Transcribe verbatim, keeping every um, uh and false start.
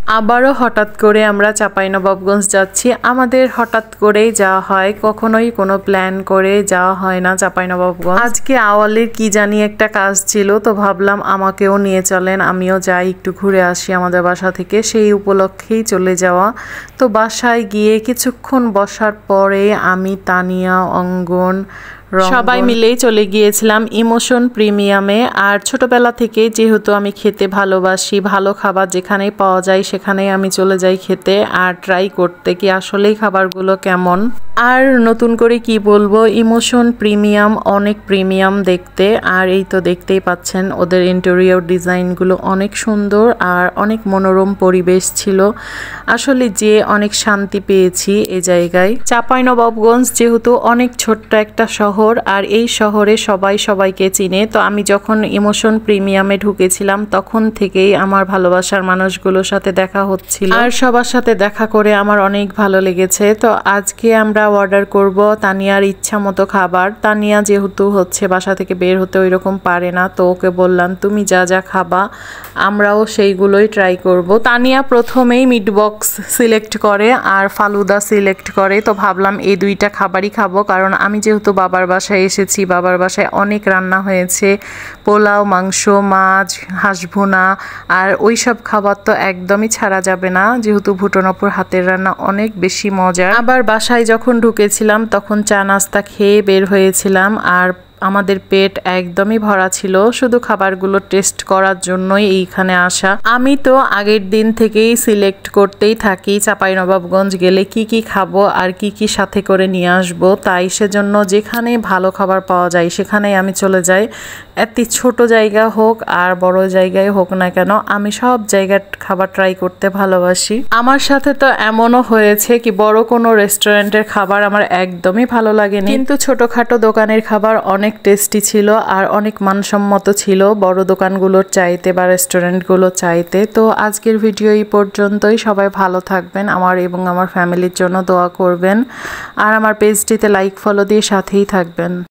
আবারও হঠাৎ করে আমরা চাঁপাইনবাবগঞ্জ যাচ্ছি। আমাদের হঠাৎ করেই যাওয়া হয়, কখনোই কোনো প্ল্যান করে যাওয়া হয় না চাঁপাইনবাবগঞ্জ। আজকে আওয়ালের কি জানি একটা কাজ ছিল, তো ভাবলাম আমাকেও নিয়ে চলেন, আমিও যাই একটু ঘুরে আসি আমাদের বাসা থেকে, সেই উপলক্ষেই চলে যাওয়া। তো বাসায় গিয়ে কিছুক্ষণ বসার পরে আমি, তানিয়া, অঙ্গন সবাই মিলেই চলে গিয়েছিলাম ইমোশন প্রিমিয়ামে। আর ছোটবেলা থেকে যেহেতু আমি খেতে ভালোবাসি, ভালো খাবার যেখানেই পাওয়া যায় সেখানেই আমি চলে যাই খেতে আর ট্রাই করতে কি আসলেই খাবারগুলো কেমন। আর নতুন করে কি বলবো, ইমোশন প্রিমিয়াম অনেক প্রিমিয়াম দেখতে। আর এই তো দেখতেই পাচ্ছেন ওদের ইন্টেরিয়র ডিজাইনগুলো অনেক সুন্দর আর অনেক মনোরম পরিবেশ ছিল। আসলে যে অনেক শান্তি পেয়েছি এই জায়গায়। চাঁপাইনবাবগঞ্জ যেহেতু অনেক ছোট্ট একটা শহর, আর এই শহরে সবাই সবাইকে চিনে, তো আমি যখন ইমোশন প্রিমিয়ামে ঢুকেছিলাম তখন থেকেই আমার ভালোবাসার মানুষগুলোর সাথে দেখা হচ্ছিল, আর সবার সাথে দেখা করে আমার অনেক ভালো লেগেছে। তো আজকে আমরা অর্ডার করব তানিয়ার ইচ্ছা মতো খাবার। তানিয়া যেহেতু হচ্ছে বাসা থেকে বের হতে ওই রকম পারে না, তো ওকে বললাম তুমি যা যা খাবা আমরাও সেইগুলোই ট্রাই করব। তানিয়া প্রথমেই মিট বক্স সিলেক্ট করে আর ফালুদা সিলেক্ট করে, তো ভাবলাম এই দুইটা খাবারই খাবো, কারণ আমি যেহেতু বাবার বাসায় এসেছি, বাবার বাসায় অনেক রান্না হয়েছে, পোলাও, মাংস, মাছ, হাঁস ভুনা, আর ওই সব খাবার তো একদমই ছাড়া যাবে না, যেহেতু ভুটনপুর হাতের রান্না অনেক বেশি মজার। আবার বাসায় যখন ঢুকেছিলাম তখন চা নাস্তা খেয়ে বের হয়েছিলাম, আর আমাদের পেট একদমই ভরা ছিল, শুধু খাবারগুলো টেস্ট করার জন্যই এইখানে আসা। আমি তো আগের দিন থেকেই সিলেক্ট করতেই থাকি চাঁপাইনবাবগঞ্জ গেলে কি কি খাবো আর কি কি সাথে করে নিয়ে আসবো, তাই সেজন্য যেখানে ভালো খাবার পাওয়া যায় সেখানেই আমি চলে যাই। এত ছোট জায়গা হোক আর বড় জায়গায় হোক না কেন, আমি সব জায়গার খাবার ট্রাই করতে ভালোবাসি। আমার সাথে তো এমনও হয়েছে কি বড় কোনো রেস্টুরেন্টের খাবার আমার একদমই ভালো লাগেনি, কিন্তু ছোটখাটো দোকানের খাবার অনেক অনেক টেস্টি ছিল আর অনেক মানসম্মত ছিল বড় দোকানগুলোর চাইতে বা রেস্টুরেন্টগুলোর চাইতে। তো আজকের ভিডিও এই পর্যন্তই। সবাই ভালো থাকবেন, আমার এবং আমার ফ্যামিলির জন্য দোয়া করবেন, আর আমার পেজটিতে লাইক ফলো দিয়ে সাথেই থাকবেন।